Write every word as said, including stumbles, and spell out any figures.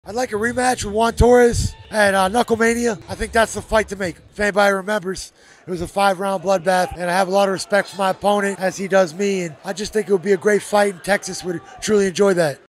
I'd like a rematch with Juan Torres at uh, Knucklemania. I think that's the fight to make. If anybody remembers, it was a five-round bloodbath, and I have a lot of respect for my opponent, as he does me, and I just think it would be a great fight, and Texas would truly enjoy that.